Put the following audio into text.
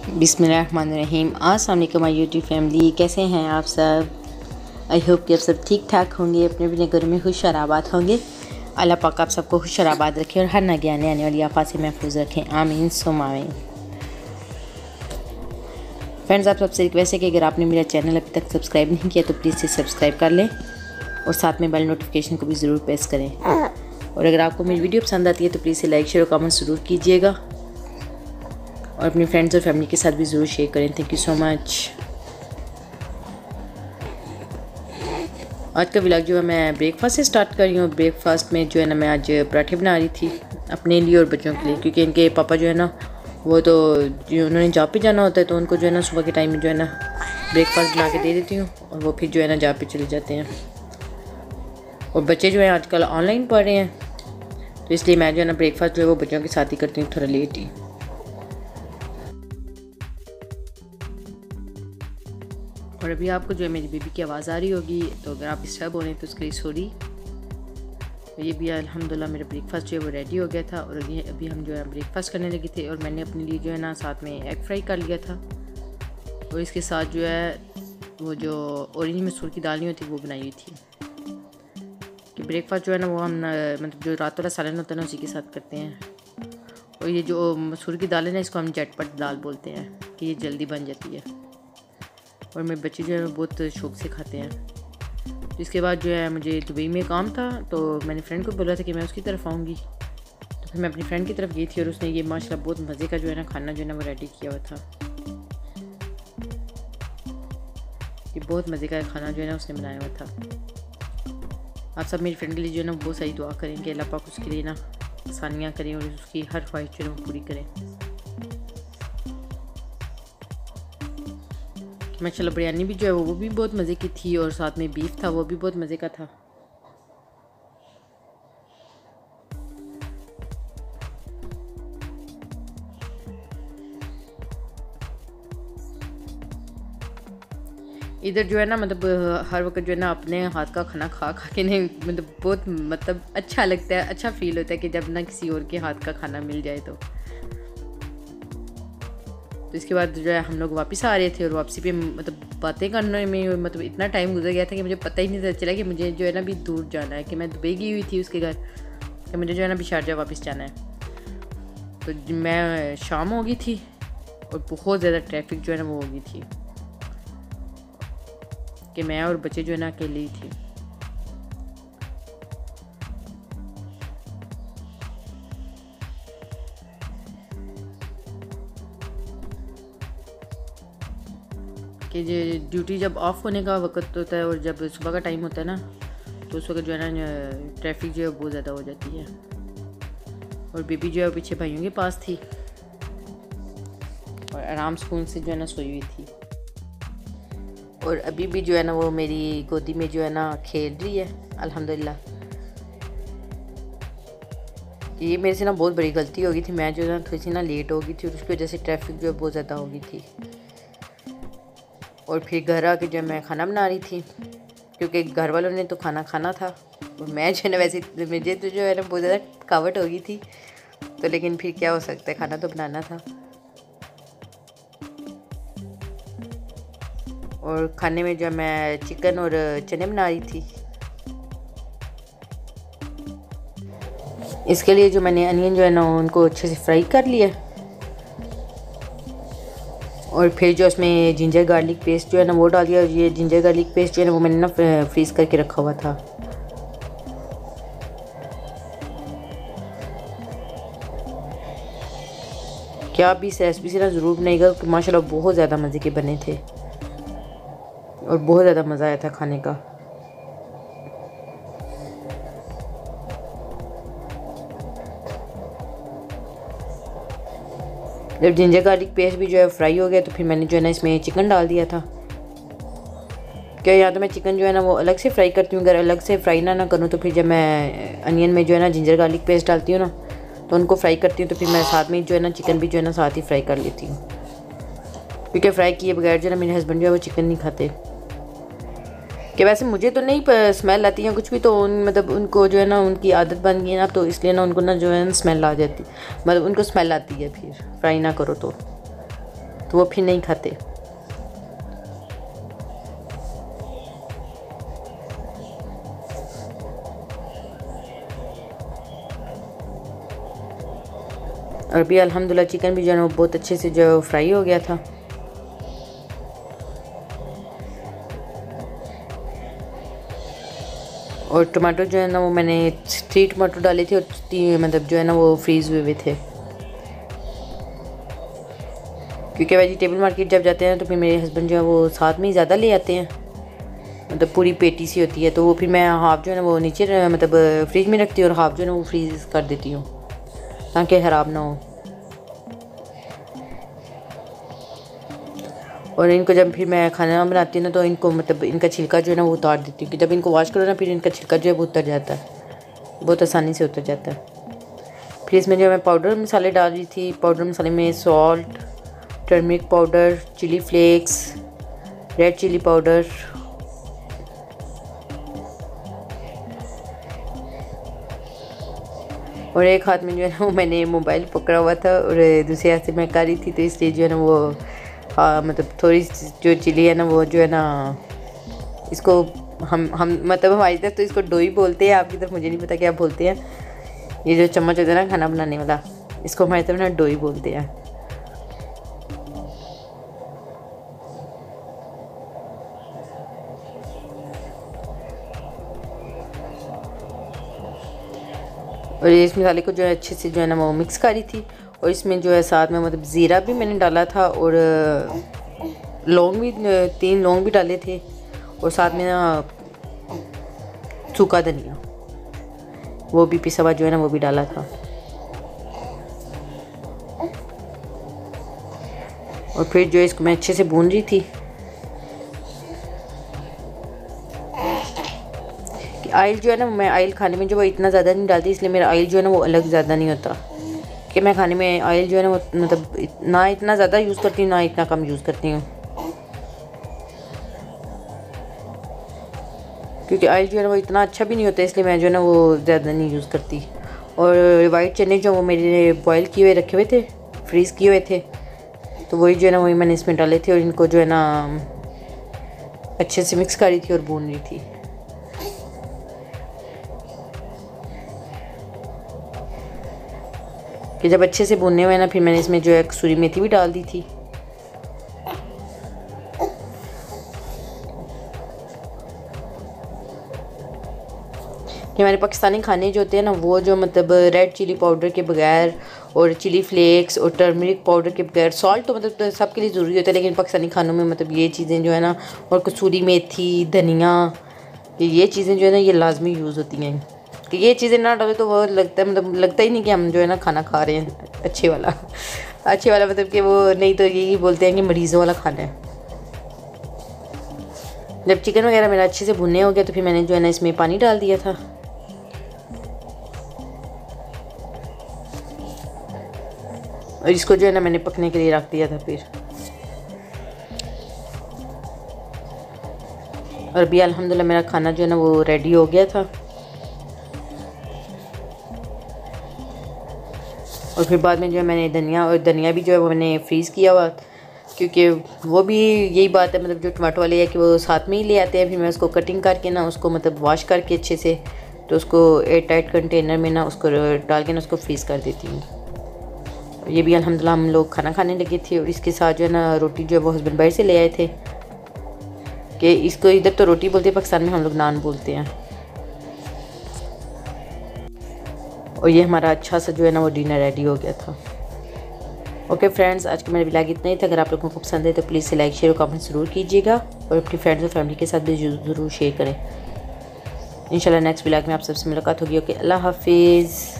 बिस्मिल्लाहिर्रहमानिर्रहीम। अस्सलाम वालेकुम माय यूट्यूब फैमिली, कैसे हैं आप सब? आई होप कि आप सब ठीक ठाक होंगे, अपने अपने घरों में खुश और आबाद होंगे। अल्लाह पाक आप सबको खुश और आबाद रखे और हर नागियाने आने वाली आफत से महफूज रखें, आमीन सुम्मा आमीन। फ्रेंड्स, आप सबसे रिक्वेस्ट है कि अगर आपने मेरा चैनल अभी तक सब्सक्राइब नहीं किया तो प्लीज़ से सब्सक्राइब कर लें और साथ में बेल नोटिफिकेशन को भी ज़रूर प्रेस करें। और अगर आपको मेरी वीडियो पसंद आती है तो प्लीज़ से लाइक शेयर और कमेंट ज़रूर कीजिएगा और अपने फ्रेंड्स और फैमिली के साथ भी ज़रूर शेयर करें। Thank you so much. आज का व्लॉग जो है मैं ब्रेकफास्ट से स्टार्ट कर रही हूँ। ब्रेकफास्ट में जो है ना मैं आज पराठे बना रही थी अपने लिए और बच्चों के लिए, क्योंकि इनके पापा जो है ना वो तो जो उन्होंने जॉब पे जाना होता है तो उनको जो है ना सुबह के टाइम में जो है ना ब्रेकफास्ट बना के दे देती हूँ और वो फिर जो है ना जॉब पे चले जाते हैं। और बच्चे जो हैं आजकल ऑनलाइन पढ़ रहे हैं तो इसलिए मैं जो है ना ब्रेकफास्ट जो है वो बच्चों के साथ ही करती हूँ, थोड़ा लेट ही। और अभी आपको जो है मेरी बेबी की आवाज़ आ रही होगी, तो अगर आप डिस्टर्ब हो रहे हैं तो उसके लिए सॉरी। तो ये भी अल्हम्दुलिल्लाह मेरा ब्रेकफास्ट जो है वो रेडी हो गया था और अभी हम जो है ब्रेकफास्ट करने लगे थे। और मैंने अपने लिए जो है ना साथ में एग फ्राई कर लिया था और इसके साथ जो है वो जो ऑरेंज मसूर की दाल नहीं होती वो बनाई हुई थी। कि ब्रेकफास्ट जो है ना वो हम मतलब जो रात वाला सालन होता है ना उसी के साथ करते हैं। और ये जो मसूर की दाल है ना इसको हम झटपट दाल बोलते हैं कि ये जल्दी बन जाती है और मेरे बच्चे जो है बहुत शौक़ से खाते हैं। तो इसके बाद जो है मुझे दुबई में काम था तो मैंने फ्रेंड को बोला था कि मैं उसकी तरफ आऊँगी, तो फिर मैं अपनी फ्रेंड की तरफ गई थी और उसने ये माशाल्लाह बहुत मज़े का जो है ना खाना जो है ना वो रेडी किया हुआ था। ये बहुत मज़े का खाना जो है ना उसने बनाया हुआ था। आप सब मेरी फ्रेंड के लिए जो है ना बहुत सारी दुआ करें कि अल्लाह पाक उसके लिए ना आसानियाँ करें और उसकी हर ख्वाहिश जो है वो पूरी करें। माशाल्लाह बिरयानी भी जो है वो भी बहुत मज़े की थी और साथ में बीफ था वो भी बहुत मज़े का था। इधर जो है ना मतलब हर वक्त जो है ना अपने हाथ का खाना खा खा के नहीं मतलब बहुत मतलब अच्छा लगता है, अच्छा फील होता है कि जब ना किसी और के हाथ का खाना मिल जाए तो इसके बाद जो है हम लोग वापस आ रहे थे और वापसी पे मतलब बातें करने में मतलब इतना टाइम गुजर गया था कि मुझे पता ही नहीं चला कि मुझे जो है ना अभी दूर जाना है, कि मैं दुबई गई हुई थी उसके घर कि मुझे जो है ना अभी शारजा वापस जाना है। तो मैं शाम हो गई थी और बहुत ज़्यादा ट्रैफिक जो है ना वो हो गई थी कि मैं और बच्चे जो है ना अकेले ही थे। कि ड्यूटी जब ऑफ होने का वक्त होता है और जब सुबह का टाइम होता है ना तो उस वक्त जो है ना ट्रैफिक जो है बहुत ज़्यादा हो जाती है। और बेबी जो है पीछे भाइयों के पास थी और आराम सुकून से जो है ना सोई हुई थी। और अभी भी जो है ना वो मेरी गोदी में जो है ना खेल रही है अल्हम्दुलिल्लाह। ये मेरे से ना बहुत बड़ी गलती हो गई थी, मैं जो है ना थोड़ी सी ना लेट हो गई थी और उसकी वजह से ट्रैफिक जो है बहुत ज़्यादा हो गई थी। और फिर घर आके जब मैं खाना बना रही थी क्योंकि घर वालों ने तो खाना खाना था और मैं जो है ना वैसे मुझे तो जो है ना बहुत ज़्यादा थकावट हो गई थी, तो लेकिन फिर क्या हो सकता है, खाना तो बनाना था। और खाने में जो मैं चिकन और चने बना रही थी, इसके लिए जो मैंने अनियन जो है ना उनको अच्छे से फ्राई कर लिया और फिर जो उसमें जिंजर गार्लिक पेस्ट जो है ना वो डाल दिया। और ये जिंजर गार्लिक पेस्ट जो है ना वो मैंने ना फ्रीज़ करके रखा हुआ था। क्या आप इस रेसिपी से ना ज़रूर बनाइएगा कि माशाल्लाह बहुत ज़्यादा मज़े के बने थे और बहुत ज़्यादा मज़ा आया था खाने का। जब जिंजर गार्लिक पेस्ट भी जो है फ्राई हो गया तो फिर मैंने जो है ना इसमें चिकन डाल दिया था। क्या या तो मैं चिकन जो है ना वो अलग से फ्राई करती हूँ, अगर अलग से फ्राई ना करूँ तो फिर जब मैं अनियन में जो है ना जिंजर गार्लिक पेस्ट डालती हूँ ना तो उनको फ्राई करती हूँ तो फिर मैं साथ में जो है ना चिकन भी जो है ना साथ ही फ्राई कर लेती हूँ, क्योंकि फ्राई किए बगैर जो है ना मेरे हस्बैंड जो है वो चिकन नहीं खाते। कि वैसे मुझे तो नहीं स्मेल आती है कुछ भी, तो मतलब उनको जो है ना उनकी आदत बन गई है ना तो इसलिए ना उनको ना जो है ना स्मेल आ जाती, मतलब उनको स्मेल आती है फिर फ्राई ना करो तो। तो वो फिर नहीं खाते। और अभी अल्हम्दुलिल्लाह चिकन भी जो है वो बहुत अच्छे से जो फ्राई हो गया था। और टमाटो जो है ना वो मैंने 3 टमाटो डाले थे और 3 मतलब जो है ना वो फ्रीज़ हुए थे, क्योंकि वेजिटेबल मार्केट जब जाते हैं तो फिर मेरे हस्बैंड जो है वो साथ में ही ज़्यादा ले आते हैं, मतलब पूरी पेटी सी होती है, तो वो फिर मैं हाफ़ जो है ना वो नीचे मतलब फ्रिज में रखती हूँ और हाफ़ जो है ना वो फ्रीज़ कर देती हूँ ताकि ख़राब ना हो। और इनको जब फिर मैं खाना बनाती हूँ ना तो इनको मतलब इनका छिलका जो है ना वो उतार देती हूँ कि जब इनको वॉश करो ना फिर इनका छिलका जो है वो उतर जाता है, बहुत आसानी से उतर जाता है। फिर इसमें जो मैं पाउडर मसाले डाल रही थी, पाउडर मसाले में salt, turmeric powder, chili flakes, red chili powder, और एक हाथ में जो है ना वो मैंने मोबाइल पकड़ा हुआ था और दूसरे हाथ से मैं कर रही थी, तो इसलिए जो है ना वो मतलब थोड़ी जो चिली है ना वो जो है ना इसको हम मतलब हमारी तरफ तो इसको डोई बोलते हैं, आपकी तरफ मुझे नहीं पता क्या बोलते हैं। ये जो चम्मच होता है ना खाना बनाने वाला, इसको हमारी तरफ ना डोई बोलते हैं। और इस मसाले को जो है अच्छे से जो है ना वो मिक्स करी थी, और इसमें जो है साथ में मतलब ज़ीरा भी मैंने डाला था और लौंग भी 3 लौंग भी डाले थे, और साथ में ना सूखा धनिया वो भी पिसा हुआ जो है ना वो भी डाला था। और फिर जो इसको मैं अच्छे से भून रही थी। ऑयल जो है ना मैं ऑयल खाने में जो वो इतना ज़्यादा नहीं डालती, इसलिए मेरा ऑयल जो है ना वो अलग ज़्यादा नहीं होता, कि मैं खाने में ऑयल जो है ना वो मतलब ना इतना ज़्यादा यूज़ करती हूँ ना इतना कम यूज़ करती हूँ, क्योंकि ऑयल जो है ना वो इतना अच्छा भी नहीं होता, इसलिए मैं जो है ना वो ज़्यादा नहीं यूज़ करती। और वाइट चने जो वो मेरे बॉयल किए हुए रखे हुए थे, फ्रीज़ किए हुए थे, तो वही जो है ना वही मैंने इसमें डाले थे और इनको जो है ना अच्छे से मिक्स कर रही थी और भून रही थी। कि जब अच्छे से भुनने हुए ना फिर मैंने इसमें जो है कसूरी मेथी भी डाल दी थी। कि हमारे पाकिस्तानी खाने जो होते हैं ना वो जो मतलब रेड चिली पाउडर के बगैर और चिली फ्लेक्स और टर्मरिक पाउडर के बगैर, सॉल्ट तो मतलब तो सबके लिए ज़रूरी होता है, लेकिन पाकिस्तानी खानों में मतलब ये चीज़ें जो है ना, और कसूरी मेथी, धनिया, ये चीज़ें जो है ना ये लाजमी यूज़ होती हैं। कि ये चीज़ें ना डालो तो वो लगता है मतलब लगता ही नहीं कि हम जो है ना खाना खा रहे हैं अच्छे वाला अच्छे वाला मतलब कि वो नहीं तो यही बोलते हैं कि मरीज़ों वाला खाना है। जब चिकन वगैरह मेरा अच्छे से भुनने हो गया तो फिर मैंने जो है ना इसमें पानी डाल दिया था। और इसको जो है ना मैंने पकने के लिए रख दिया था फिर। और अभी अल्हम्दुलिल्लाह मेरा खाना जो है ना वो रेडी हो गया था। और फिर बाद में जो है मैंने धनिया भी जो है वो मैंने फ्रीज़ किया हुआ, क्योंकि वो भी यही बात है मतलब जो टमाटो वाले है कि वो साथ में ही ले आते हैं, फिर मैं उसको कटिंग करके ना उसको मतलब वॉश करके अच्छे से तो उसको एयर टाइट कंटेनर में ना उसको डाल के ना उसको फ्रीज़ कर देती हूँ। ये भी अल्हम्दुलिल्लाह हम लोग खाना खाने लगे थे और इसके साथ जो है ना रोटी जो है वो हस्बैंड बाहर से ले आए थे, कि इसको इधर तो रोटी बोलते हैं, पाकिस्तान में हम लोग नान बोलते हैं। और ये हमारा अच्छा सा जो है ना वो डिनर रेडी हो गया था। ओके फ्रेंड्स, आज का मेरा व्लॉग इतना ही था। अगर आप लोगों को पसंद है तो प्लीज़ लाइक शेयर और कमेंट ज़रूर कीजिएगा और अपनी फ्रेंड्स और फैमिली के साथ भी ज़रूर शेयर करें। इंशाल्लाह नेक्स्ट व्लॉग में आप सबसे मुलाकात होगी। ओके, अल्लाह हाफिज़।